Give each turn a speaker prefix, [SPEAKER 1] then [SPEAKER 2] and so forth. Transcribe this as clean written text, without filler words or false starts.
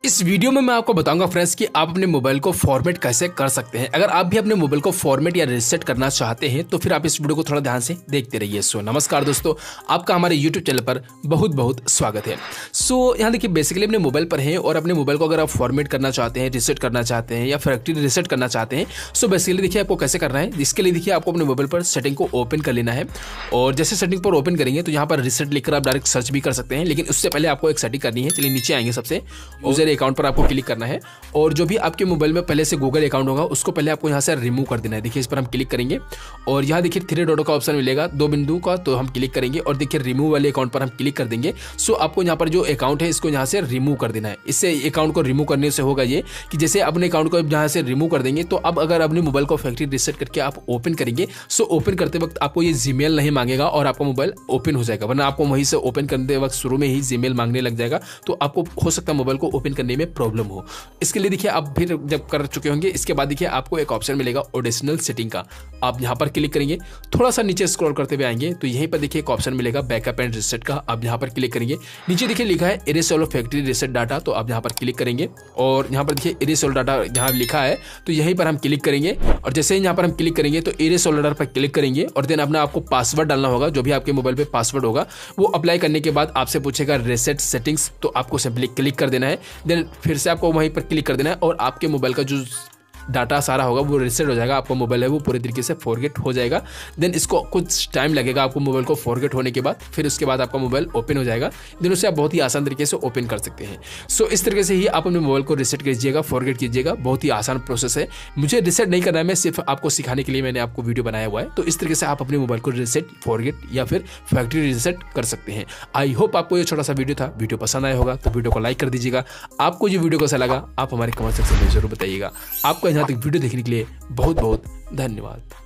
[SPEAKER 1] इस वीडियो में मैं आपको बताऊंगा फ्रेंड्स कि आप अपने मोबाइल को फॉर्मेट कैसे कर सकते हैं। अगर आप भी अपने मोबाइल को फॉर्मेट या रीसेट करना चाहते हैं तो फिर आप इस वीडियो को थोड़ा ध्यान से देखते रहिए। सो नमस्कार दोस्तों, आपका हमारे यूट्यूब चैनल पर बहुत बहुत स्वागत है। यहाँ देखिए बेसिकली अपने मोबाइल पर हैं और अपने मोबाइल को अगर आप फॉर्मेट करना चाहते हैं, रीसेट करना चाहते हैं या फैक्ट्री रीसेट करना चाहते हैं, सो बेसिकली देखिए आपको कैसे करना है। इसके लिए देखिए आपको अपने मोबाइल पर सेटिंग को ओपन कर लेना है और जैसे सेटिंग पर ओपन करेंगे तो यहाँ पर रीसेट लिखकर आप डायरेक्ट सर्च भी कर सकते हैं, लेकिन उससे पहले आपको एक सेटिंग करनी है। चलिए नीचे आएंगे, सबसे यूजर अकाउंट पर आपको क्लिक करना है और जो भी आपके मोबाइल में पहले से गूगल अकाउंट होगा उसको पहले आपको यहाँ से रिमूव कर देना है। देखिए इस पर हम क्लिक करेंगे और यहाँ देखिए 3 डॉट का ऑप्शन मिलेगा, 2 बिंदु का, तो हम क्लिक करेंगे और देखिए रिमूव वाले अकाउंट पर हम क्लिक कर देंगे। सो आपको यहाँ पर जो अकाउंट है इसको यहाँ से रिमूव कर देना है। इससे अकाउंट को रिमूव करने से होगा ये कि जैसे अपने अकाउंट को यहाँ से रिमूव कर देंगे तो अब अगर अपने मोबाइल को फैक्ट्री रीसेट करके आप ओपन करेंगे, सो ओपन करते वक्त आपको ये जीमेल नहीं मांगेगा और आपका मोबाइल ओपन हो जाएगा, वरना आपको वहीं से ओपन करते वक्त शुरू में ही जीमेल मांगने लग जाएगा, तो आपको हो सकता है मोबाइल को ओपन करने में प्रॉब्लम हो। इसके लिए देखिए आप फिर जब कर चुके होंगे इसके बाद देखिए आपको एक ऑप्शन मिलेगा एडिशनल सेटिंग का। आप यहाँ पर क्लिक करेंगे, थोड़ा सा नीचे स्क्रॉल करते हुए आएंगे तो यहीं पर देखिए एक ऑप्शन मिलेगा बैकअप एंड रीसेट का। आप यहाँ पर क्लिक करेंगे, नीचे देखिए लिखा है erase all factory reset data, तो आप यहाँ पर क्लिक करेंगे और यहाँ पर देखिए इरेज ऑल डाटा यहाँ लिखा है तो यहीं पर हम क्लिक करेंगे और जैसे ही यहाँ पर हम क्लिक करेंगे तो इरेज ऑल डाटा पर क्लिक करेंगे और देन अपना आपको पासवर्ड डालना होगा, जो भी आपके मोबाइल पे पासवर्ड होगा वो अप्लाई करने के बाद आपसे पूछेगा रीसेट सेटिंग्स, तो आपको सिंपली क्लिक कर देना है। देन फिर से आपको वहीं पर क्लिक कर देना है और आपके मोबाइल का जो डाटा सारा होगा वो रीसेट हो जाएगा, आपका मोबाइल है वो पूरे तरीके से फॉरगेट हो जाएगा। देन इसको कुछ टाइम लगेगा आपको मोबाइल को फॉरगेट होने के बाद, फिर उसके बाद आपका मोबाइल ओपन हो जाएगा। देन उसे आप बहुत ही आसान तरीके से ओपन कर सकते हैं। सो इस तरीके से ही आप अपने मोबाइल को रीसेट कीजिएगा, फॉरगेट कीजिएगा, बहुत ही आसान प्रोसेस है। मुझे रीसेट नहीं करना है, मैं सिर्फ आपको सिखाने के लिए मैंने आपको वीडियो बनाया हुआ है। तो इस तरीके से आप अपने मोबाइल को रीसेट, फॉरगेट या फिर फैक्ट्री रीसेट कर सकते हैं। आई होप आपको ये छोटा सा वीडियो था, वीडियो पसंद आया होगा तो वीडियो को लाइक कर दीजिएगा। आपको ये वीडियो कैसा लगा आप हमारे कमेंट सेक्शन में जरूर बताइएगा। आपको यहाँ तक वीडियो देखने के लिए बहुत बहुत धन्यवाद।